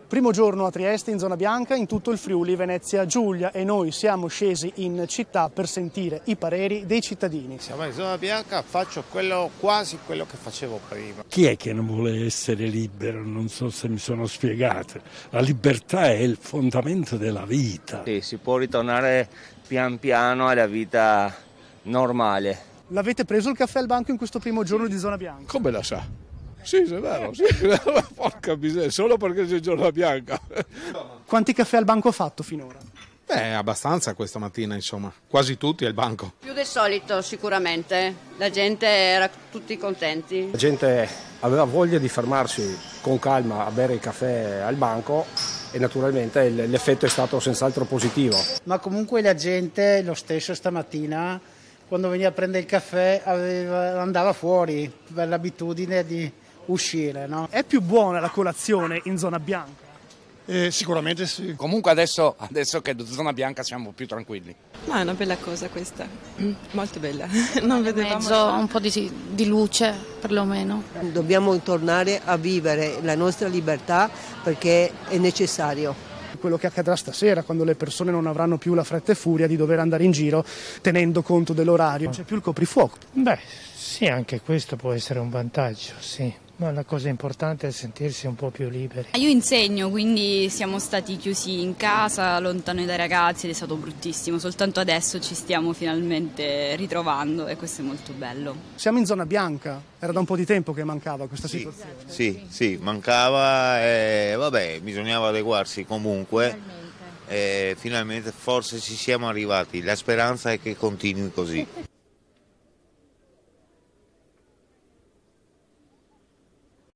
Primo giorno a Trieste in zona bianca, in tutto il Friuli Venezia Giulia, e noi siamo scesi in città per sentire i pareri dei cittadini. Siamo in zona bianca, faccio quasi quello che facevo prima. Chi è che non vuole essere libero? Non so se mi sono spiegato. La libertà è il fondamento della vita. Sì, si può ritornare pian piano alla vita normale. L'avete preso il caffè al banco in questo primo giorno di zona bianca? Come la sa? Sì, è vero, sì. Porca miseria, solo perché c'è giornata bianca. Quanti caffè al banco ha fatto finora? Abbastanza questa mattina, insomma, quasi tutti al banco. Più del solito sicuramente, la gente era tutti contenti. La gente aveva voglia di fermarsi con calma a bere il caffè al banco e naturalmente l'effetto è stato senz'altro positivo. Ma comunque la gente, lo stesso stamattina, quando veniva a prendere il caffè andava fuori per l'abitudine di uscire, no? È più buona la colazione in zona bianca? Sicuramente sì. Comunque adesso che è zona bianca siamo più tranquilli. Ma è una bella cosa questa, molto bella. Non vedevamo un po' di luce perlomeno. Dobbiamo tornare a vivere la nostra libertà perché è necessario. Quello che accadrà stasera, quando le persone non avranno più la fretta e furia di dover andare in giro tenendo conto dell'orario. Non c'è più il coprifuoco. Beh, sì, anche questo può essere un vantaggio, sì. Ma la cosa importante è sentirsi un po' più liberi. Io insegno, quindi siamo stati chiusi in casa, lontani dai ragazzi, ed è stato bruttissimo. Soltanto adesso ci stiamo finalmente ritrovando e questo è molto bello. Siamo in zona bianca, era da un po' di tempo che mancava questa situazione. Sì, mancava e vabbè, bisognava adeguarsi comunque. Finalmente forse ci siamo arrivati, la speranza è che continui così.